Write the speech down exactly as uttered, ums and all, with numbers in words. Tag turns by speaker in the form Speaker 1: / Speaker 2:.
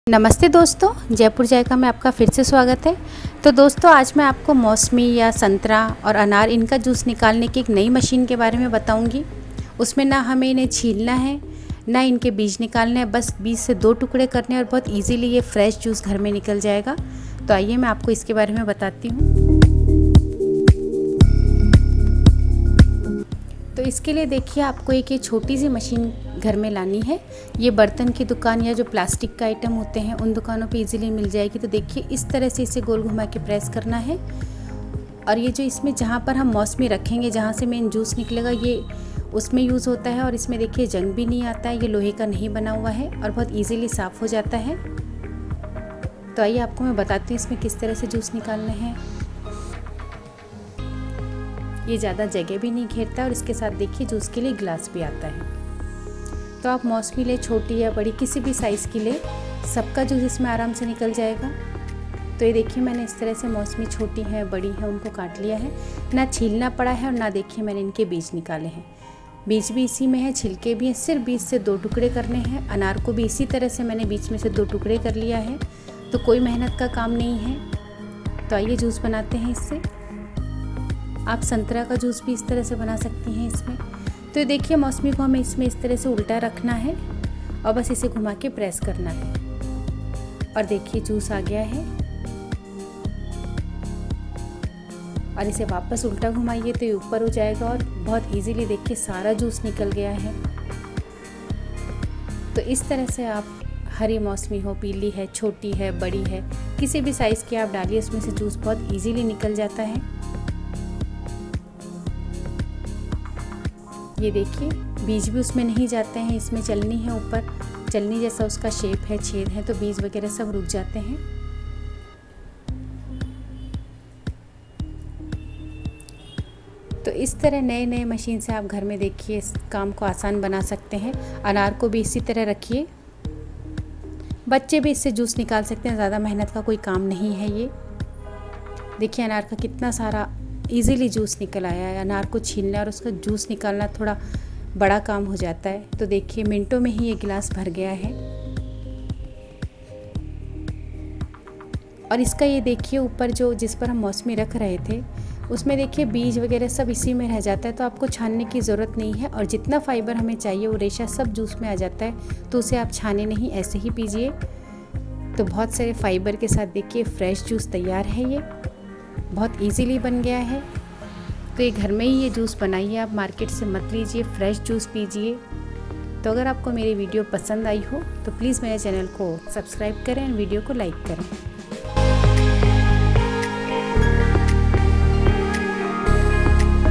Speaker 1: नमस्ते दोस्तों, जयपुर जायका में आपका फिर से स्वागत है। तो दोस्तों आज मैं आपको मौसमी या संतरा और अनार इनका जूस निकालने की एक नई मशीन के बारे में बताऊंगी। उसमें ना हमें इन्हें छीलना है ना इनके बीज निकालने हैं, बस बीज से दो टुकड़े करने हैं और बहुत इजीली ये फ्रेश जूस घर में निकल जाएगा। तो आइए मैं आपको इसके बारे में बताती हूँ। तो इसके लिए देखिए आपको एक ये छोटी सी मशीन घर में लानी है। ये बर्तन की दुकान या जो प्लास्टिक का आइटम होते हैं उन दुकानों पे इजीली मिल जाएगी। तो देखिए इस तरह से इसे गोल घुमा के प्रेस करना है और ये जो इसमें जहाँ पर हम मौसमी रखेंगे, जहाँ से मेन जूस निकलेगा, ये उसमें यूज़ होता है। और इसमें देखिए जंग भी नहीं आता है, ये लोहे का नहीं बना हुआ है और बहुत ईजीली साफ़ हो जाता है। तो आइए आपको मैं बताती हूँ इसमें किस तरह से जूस निकालना है। ये ज़्यादा जगह भी नहीं घेरता और इसके साथ देखिए जूस के लिए गिलास भी आता है। तो आप मौसमी ले, छोटी या बड़ी, किसी भी साइज़ की ले, सबका जूस इसमें आराम से निकल जाएगा। तो ये देखिए मैंने इस तरह से मौसमी छोटी है, बड़ी है, उनको काट लिया है। ना छीलना पड़ा है और ना देखिए मैंने इनके बीज निकाले हैं। बीज भी इसी में है, छिलके भी हैं, सिर्फ बीज से दो टुकड़े करने हैं। अनार को भी इसी तरह से मैंने बीच में से दो टुकड़े कर लिया है। तो कोई मेहनत का काम नहीं है। तो आइए जूस बनाते हैं इससे। आप संतरा का जूस भी इस तरह से बना सकती हैं इसमें। तो देखिए मौसमी को हमें इसमें इस तरह से उल्टा रखना है और बस इसे घुमा के प्रेस करना है और देखिए जूस आ गया है। और इसे वापस उल्टा घुमाइए तो ये ऊपर हो जाएगा और बहुत इजीली देखिए सारा जूस निकल गया है। तो इस तरह से आप हरी मौसमी हो, पीली है, छोटी है, बड़ी है, किसी भी साइज़ की आप डालिए, उसमें से जूस बहुत ईजीली निकल जाता है। ये देखिए बीज भी उसमें नहीं जाते हैं, इसमें चलनी है, ऊपर चलनी जैसा उसका शेप है, छेद है, तो बीज वगैरह सब रुक जाते हैं। तो इस तरह नए नए मशीन से आप घर में देखिए इस काम को आसान बना सकते हैं। अनार को भी इसी तरह रखिए, बच्चे भी इससे जूस निकाल सकते हैं, ज़्यादा मेहनत का कोई काम नहीं है। ये देखिए अनार का कितना सारा इजीली जूस निकल आया है। अनार को छीलना और उसका जूस निकालना थोड़ा बड़ा काम हो जाता है। तो देखिए मिनटों में ही ये गिलास भर गया है। और इसका ये देखिए ऊपर जो जिस पर हम मौसमी रख रहे थे उसमें देखिए बीज वगैरह सब इसी में रह जाता है, तो आपको छानने की ज़रूरत नहीं है। और जितना फाइबर हमें चाहिए वो रेशा सब जूस में आ जाता है, तो उसे आप छाने नहीं, ऐसे ही पीजिए। तो बहुत सारे फाइबर के साथ देखिए फ्रेश जूस तैयार है। ये बहुत इजीली बन गया है। तो ये घर में ही ये जूस बनाइए, आप मार्केट से मत लीजिए, फ्रेश जूस पीजिए। तो अगर आपको मेरी वीडियो पसंद आई हो तो प्लीज़ मेरे चैनल को सब्सक्राइब करें और वीडियो को लाइक करें।